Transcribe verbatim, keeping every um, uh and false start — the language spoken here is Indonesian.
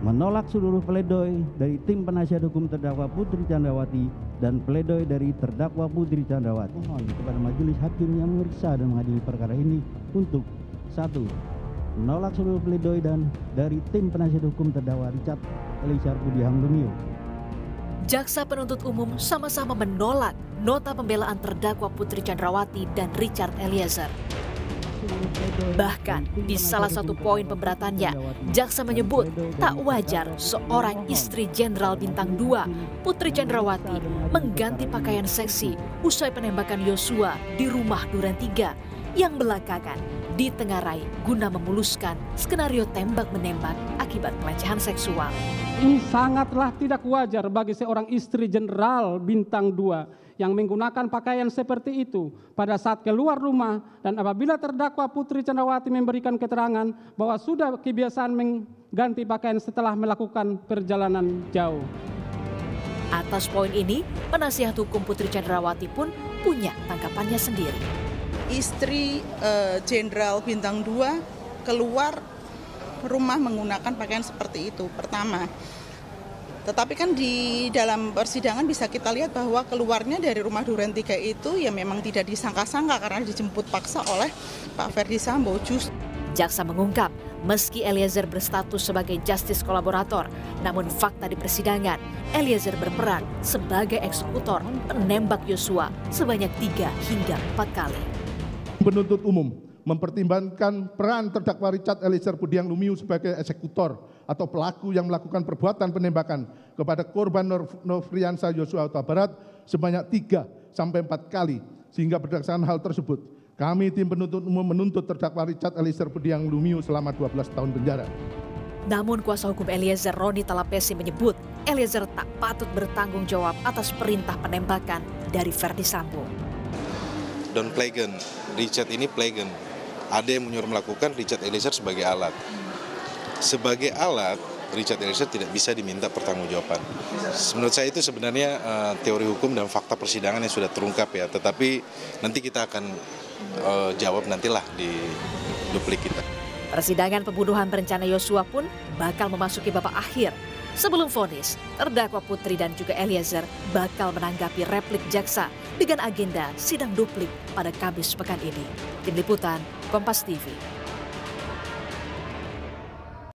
menolak seluruh pledoi dari tim penasihat hukum terdakwa Putri Chandrawati dan pledoi dari terdakwa Putri Chandrawati. Mohon kepada majelis hakim yang memeriksa dan mengadili perkara ini untuk satu, menolak seluruh pledoi dan dari tim penasihat hukum terdakwa Richard Eliezer Budiang Lumiu. Jaksa penuntut umum sama-sama menolak nota pembelaan terdakwa Putri Chandrawati dan Richard Eliezer. Bahkan di salah satu poin pemberatannya, jaksa menyebut tak wajar seorang istri Jenderal Bintang dua, Putri Chandrawati, mengganti pakaian seksi usai penembakan Yosua di rumah Duren tiga yang belakangan ditengarai guna memuluskan skenario tembak-menembak akibat pelecehan seksual. Ini sangatlah tidak wajar bagi seorang istri Jenderal Bintang dua yang menggunakan pakaian seperti itu pada saat keluar rumah dan apabila terdakwa Putri Chandrawati memberikan keterangan bahwa sudah kebiasaan mengganti pakaian setelah melakukan perjalanan jauh. Atas poin ini, penasihat hukum Putri Chandrawati pun punya tanggapannya sendiri. Istri Jenderal uh, Bintang dua keluar rumah menggunakan pakaian seperti itu, pertama. Tetapi kan di dalam persidangan bisa kita lihat bahwa keluarnya dari rumah Duren tiga itu ya memang tidak disangka-sangka karena dijemput paksa oleh Pak Ferdi Sambo. Just. Jaksa mengungkap, meski Eliezer berstatus sebagai justice kolaborator, namun fakta di persidangan, Eliezer berperan sebagai eksekutor penembak Yosua sebanyak tiga hingga empat kali. Penuntut umum mempertimbangkan peran terdakwa Richard Eliezer Budiang Lumiu sebagai eksekutor atau pelaku yang melakukan perbuatan penembakan kepada korban Nofriansah Yosua Huta Barat sebanyak tiga sampai empat kali, sehingga berdasarkan hal tersebut kami tim penuntut umum menuntut terdakwa Richard Eliezer Budiang Lumiu selama dua belas tahun penjara. Namun kuasa hukum Eliezer, Roni Talapesi, menyebut Eliezer tak patut bertanggung jawab atas perintah penembakan dari Ferdi Sambo. Don Plegen, Richard ini Plegen. Ada yang menyuruh melakukan, Richard Eliezer sebagai alat. Sebagai alat, Richard Eliezer tidak bisa diminta pertanggungjawaban. Menurut saya itu sebenarnya uh, teori hukum dan fakta persidangan yang sudah terungkap ya. Tetapi nanti kita akan uh, jawab nantilah di duplik kita. Persidangan pembunuhan berencana Yosua pun bakal memasuki babak akhir. Sebelum vonis, terdakwa Putri dan juga Eliezer bakal menanggapi replik jaksa dengan agenda sidang duplik pada Kamis pekan ini. Tim Liputan, Kompas T V.